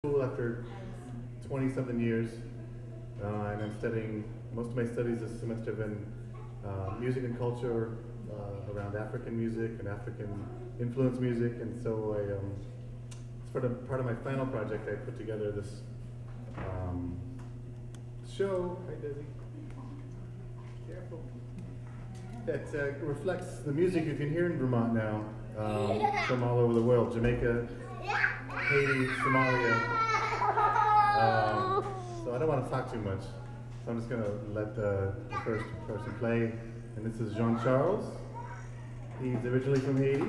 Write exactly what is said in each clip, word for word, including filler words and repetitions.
School after twenty something years, uh, and I'm studying, most of my studies this semester have been uh, music and culture uh, around African music and African influence music, and so I, um, as part of, part of my final project, I put together this um, show, hi Desi, careful, that uh, reflects the music you can hear in Vermont now, um, from all over the world, Jamaica, Haiti, Somalia. Um, so I don't want to talk too much. So I'm just going to let the, the first person play. And this is Jean Charles. He's originally from Haiti.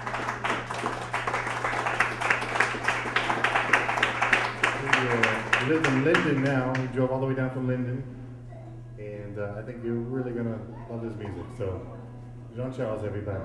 He, uh, he lives in Linden now. He drove all the way down from Linden. And uh, I think you're really going to love his music. So Jean Charles, everybody.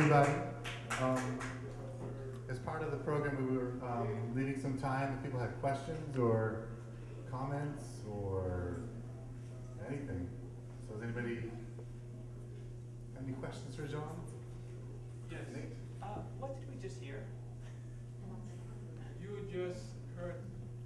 everybody. Um, as part of the program, we were um, leaving some time if people had questions or comments or anything. So, does anybody have any questions for John? Yes. Nate? Uh, what did we just hear? You just heard.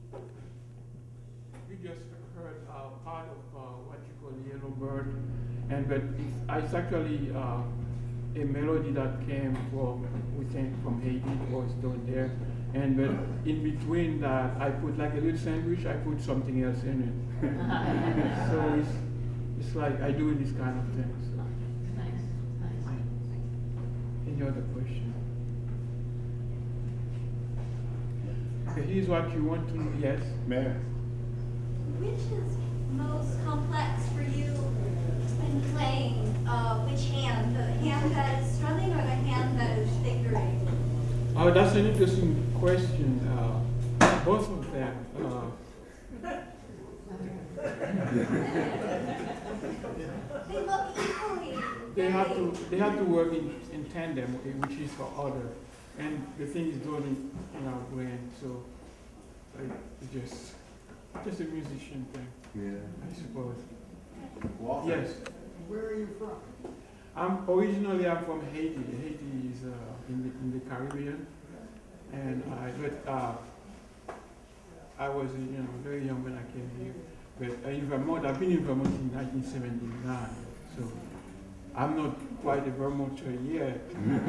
You just heard uh, part of uh, what you call Yellow Bird, and but it's, it's actually uh, a melody that came from we think from Haiti, was done there, and but in between that I put like a little sandwich. I put something else in it. So it's it's like I do this kind of things. Nice, nice. Any other question? Okay, here's what you want to. Yes. Mayor. Which is most complex for you when playing? Uh, which hand? The hand that is strumming or the hand that is fingering? Oh, that's an interesting question. Uh, both of them. Uh, They look equally. they have to they have to work in, in tandem, which is for other, and the thing is done in, in our brain. So, like, it's just just a musician thing, Yeah. I suppose. Walter. Yes. Where are you from? I'm originally I'm from Haiti. Haiti is uh, in the in the Caribbean, and I but uh, I was you know very young when I came here. But uh, in Vermont, I've been in Vermont in nineteen seventy-nine, so I'm not quite a Vermonter yet.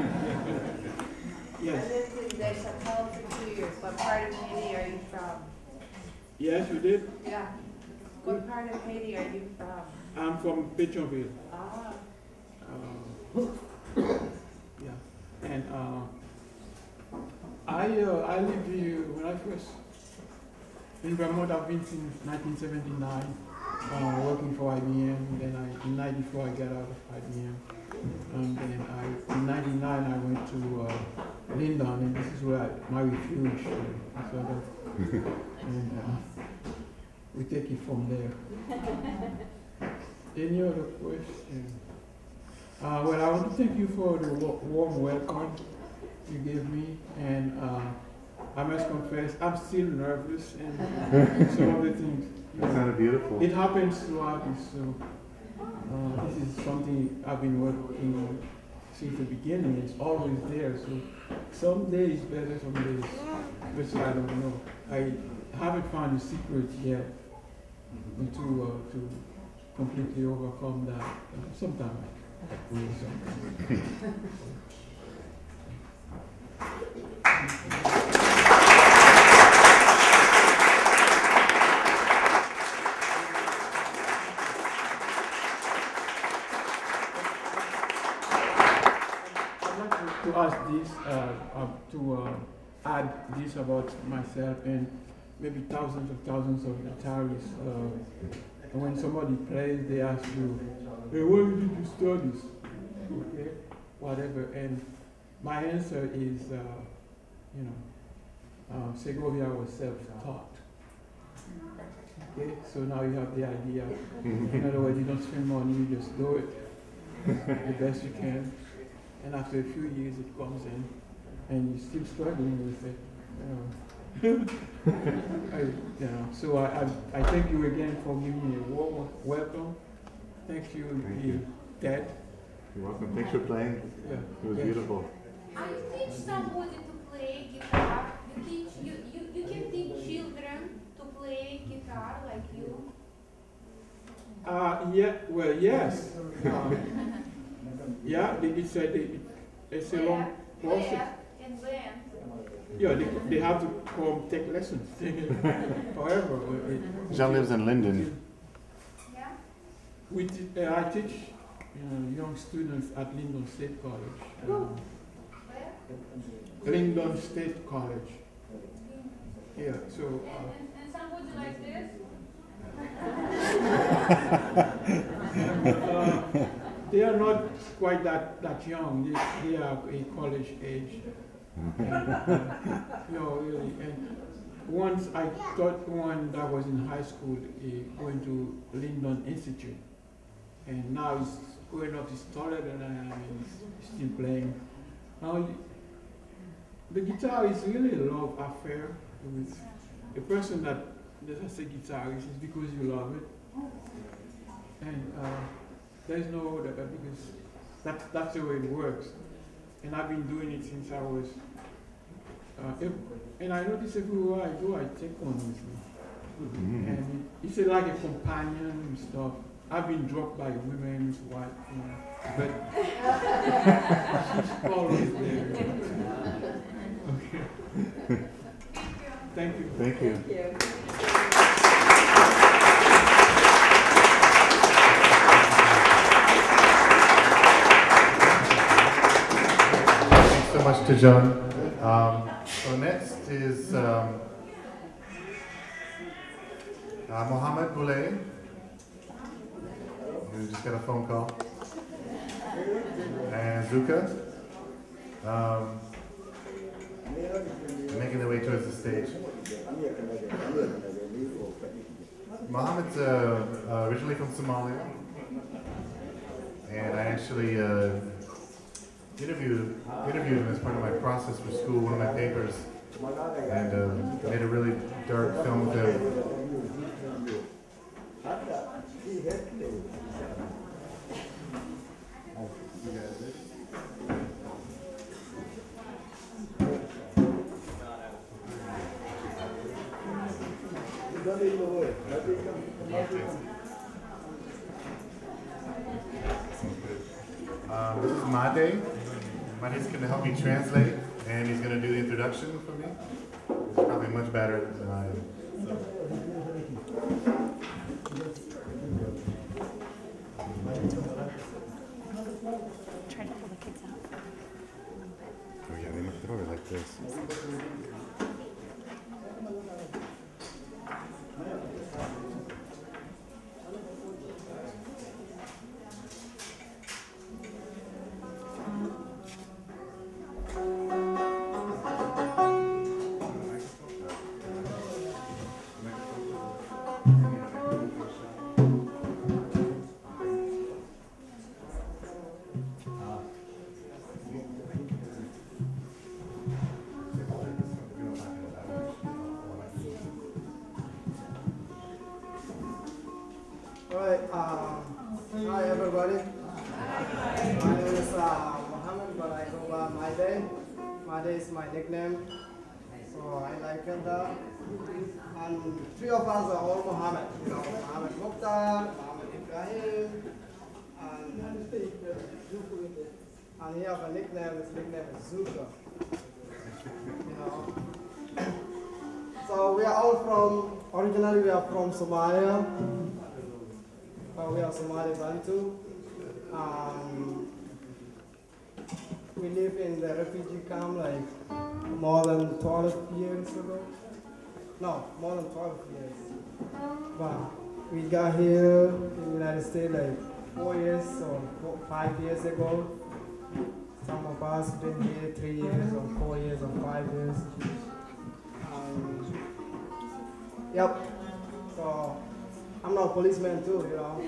Yes. I lived in Des Chapelles for two years. What part of Haiti are you from? Yes, you did. Yeah. What part of Haiti are you from? I'm from Pétionville. Ah. Uh, yeah, and uh, I uh, I lived here when I first in Vermont. I've been since nineteen seventy-nine, uh, working for I B M. Then I in ninety-four I got out of I B M, and then I in ninety-nine I went to uh, Lyndon, and this is where I, my refuge uh, sort of, and uh, we take it from there. Any other question? Uh, well, I want to thank you for the wa- warm welcome you gave me, and uh, I must confess, I'm still nervous, and some of the things. You That know, sounded beautiful. it happens throughout this, so uh, this is something I've been working on since the beginning. It's always there, so some days better, some days, but I don't know. I haven't found the secret yet to uh, to completely overcome that. Uh, sometime I will. Sometime. I'd like to, to ask this, uh, uh, to uh, add this about myself and maybe thousands of thousands of guitarists. Uh, and when somebody plays, they ask you, hey, where did you study? Okay, whatever. And my answer is, uh, you know, uh, Segovia was self-taught. Okay, so now you have the idea. In other words, you don't spend money, you just do it the best you can. And after a few years, it comes in, and you're still struggling with it. You know. I, you know, so I, I, I thank you again for giving me a warm welcome. Thank you, Thank you, you. Dad. You're welcome. Thanks for playing. Yeah. It was Yes. beautiful. I teach somebody to play guitar. You teach you, you, you can teach children to play guitar like you. Uh, yeah. Well, yes. Uh, yeah. They, it's a they, it's a long Where? process. Where and when? Yeah, they, they have to come take lessons. However, it, Jean lives in Linden. Yeah? we t- uh, I teach uh, young students at Lyndon State College. Um, Where? Lyndon State College. Yeah. So. And, Uh, and, and somebody like this? uh, they are not quite that, that young. They, they are a college age. And, uh, you know, really. And once I taught one that was in high school, uh, going to Lyndon Institute, and now he's going up. He's taller than I am, and he's still playing. Now, you, the guitar is really a love affair with a person that doesn't say guitarist is because you love it. And uh, there's no other, because that, that's the way it works. And I've been doing it since I was, uh, if, and I notice everywhere I go, I take one with me. Mm-hmm. And it, it's a, like a companion and stuff. I've been dropped by women's wife, you know, but she's always there. Okay. Thank you. Thank you. Thank you. Thanks so much to John. Um, so next is um, uh, Mohammed Boulay. We just got a phone call. And Zuka. Um, making their way towards the stage. Mohammed's uh, uh, originally from Somalia. And I actually uh, interviewed, interviewed him as part of my process for school, one of my papers. And uh, made a really dark film with him. Um, this is Made. Made's going to help me translate, and he's going to do the introduction for me. He's probably much better than I am. So. Try to pull the kids out. Oh yeah, they make throw it like this. Alright, um, hi everybody. My name is uh, Mohammed, but I go by my day. My day is my nickname, so I like it. Uh, and three of us are all Mohammed. You know, Mohammed Mukhtar, Mohammed Ibrahim, and, and he have a nickname. His nickname is Zuka. You know. So we are all from. Originally, we are from Somalia. Uh, we are Somali Bantu. Um, we live in the refugee camp like more than twelve years ago. No, more than twelve years. But we got here in the United States like four years or four, five years ago. Some of us been here three years or four years or five years. Um, yep. So. I'm not a policeman too, you know.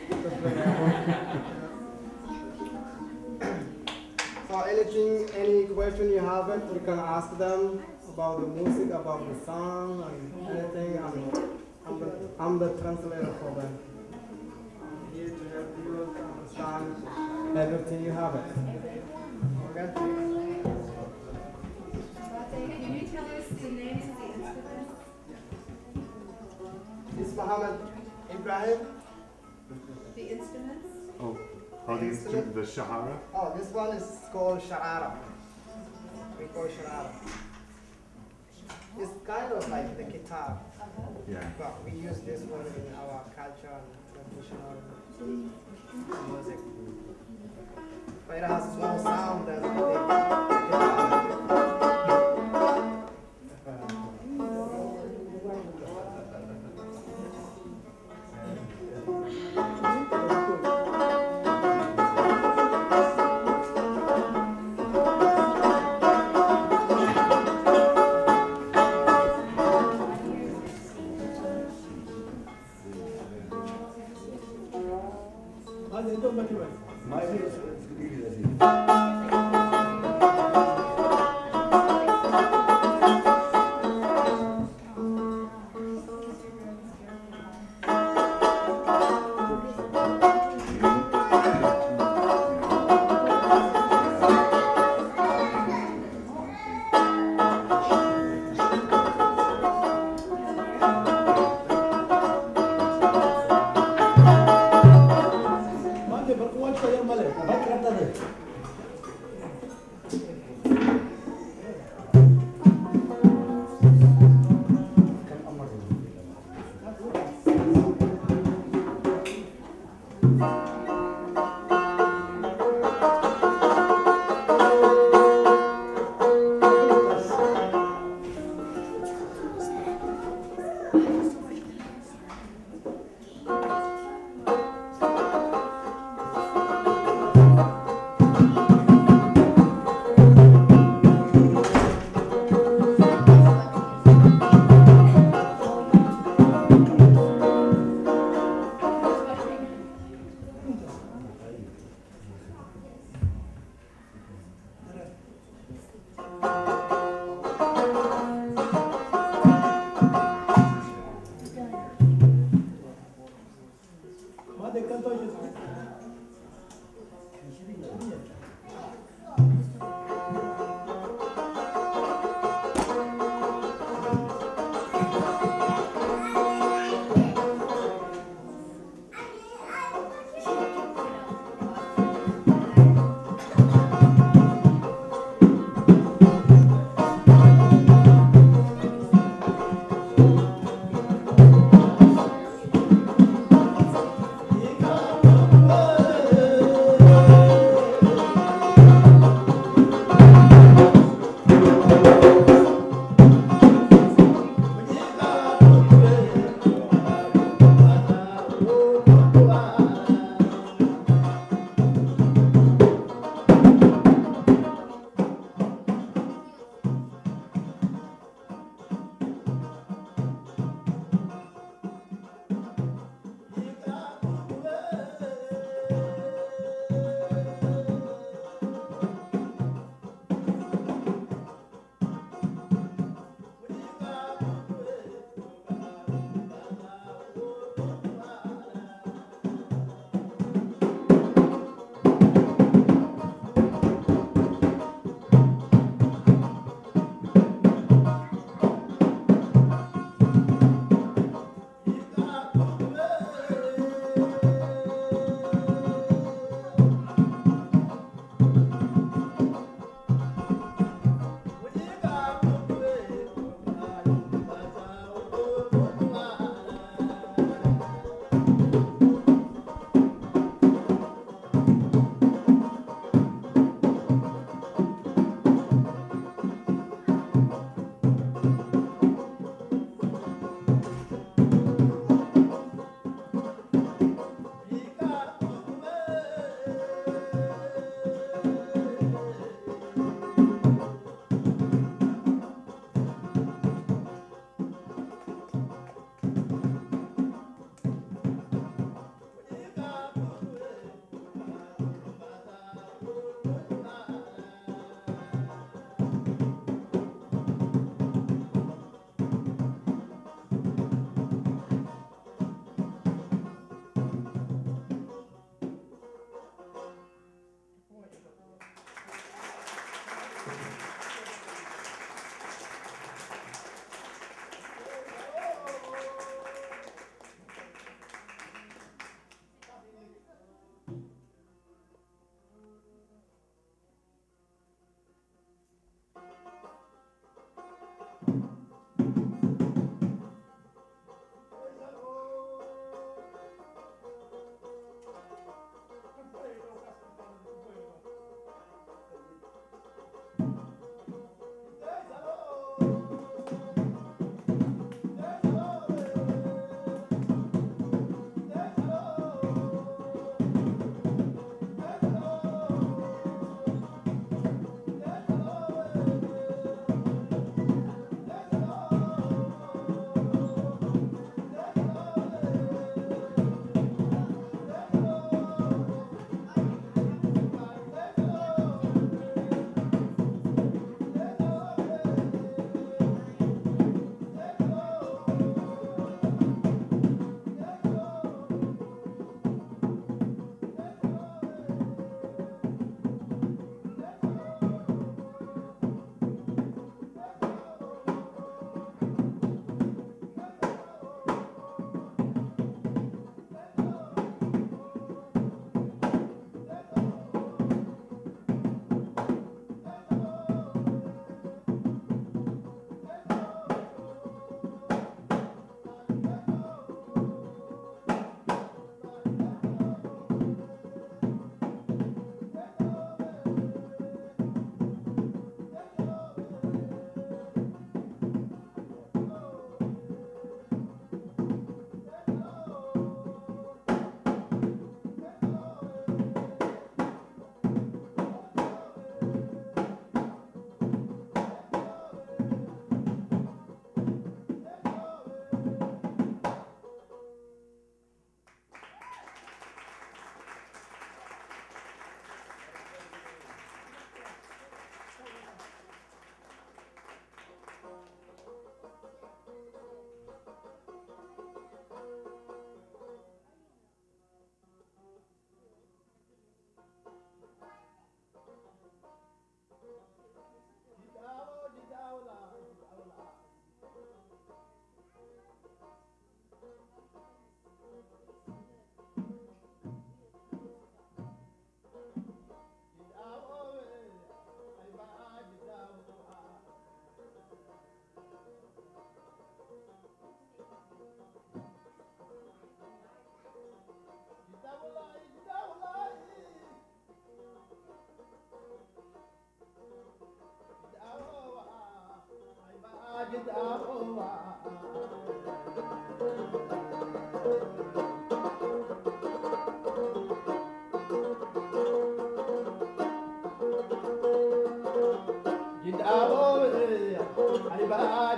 So anything, any question you have, it, you can ask them about the music, about the song, and anything. I'm, I'm, the, I'm the translator for them. I'm here to help you understand everything you have. It. Okay? Can you tell us the names of the instruments? This is Mohammed Ibrahim. The instruments? Oh, oh the instrument, the shahara? Oh, this one is called sharara. We call sharara. It's kind of like the guitar. Uh-huh. Yeah. But we use this one in our culture and traditional music. But it has more sound than the guitar. Ade canto yo.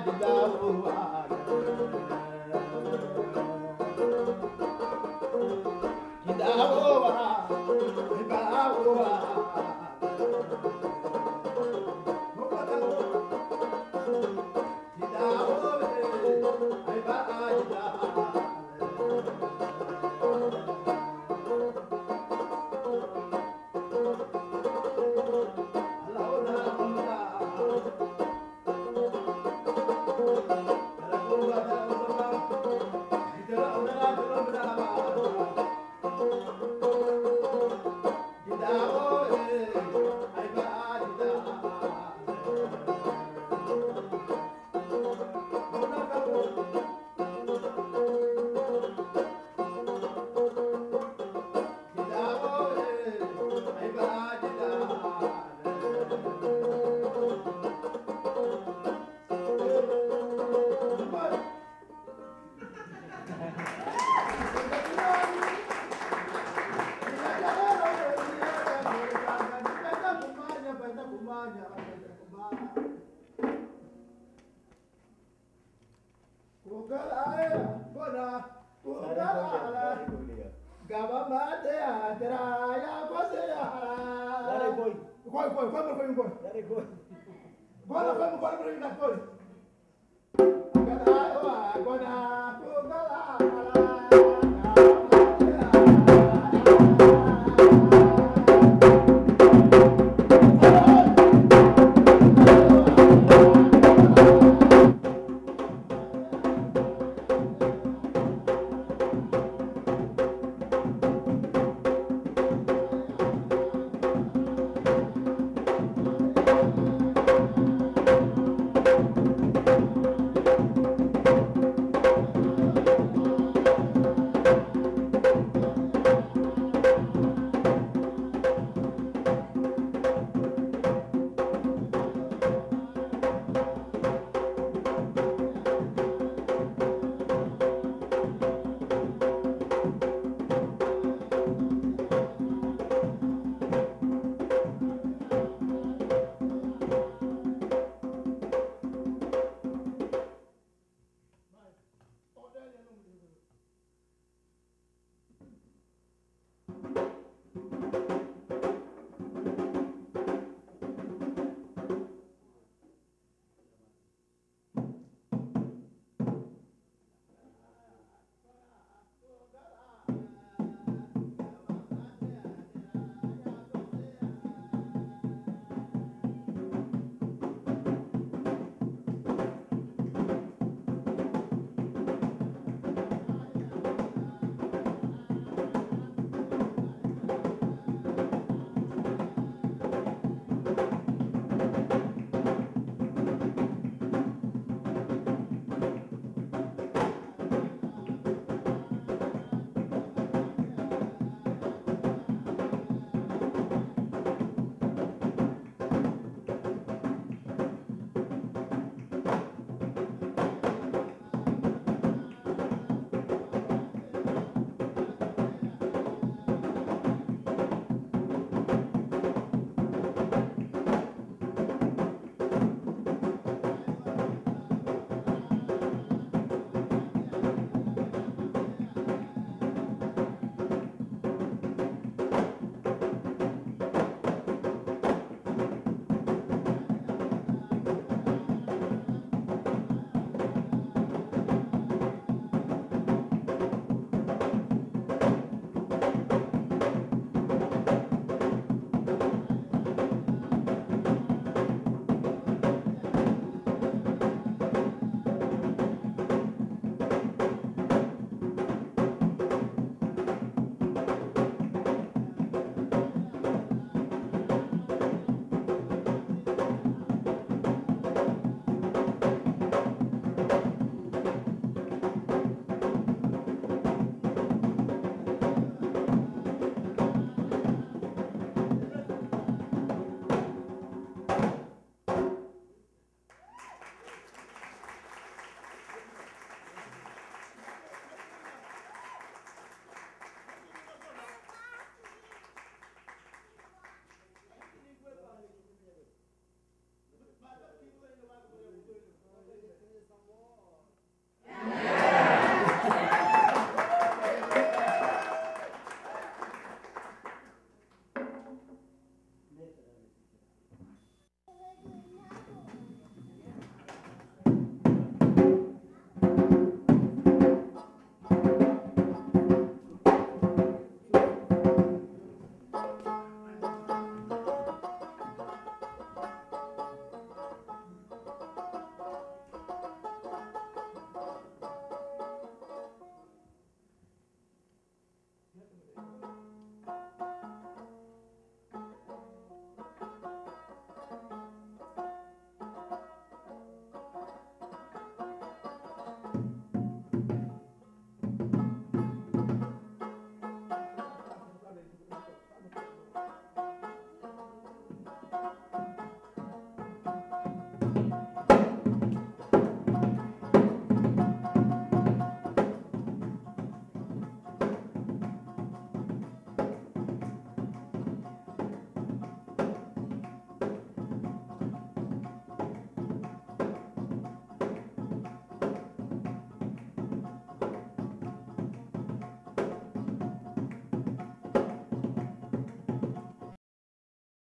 Bora, vamos, bora pra mim, vai, foi. Agora, agora.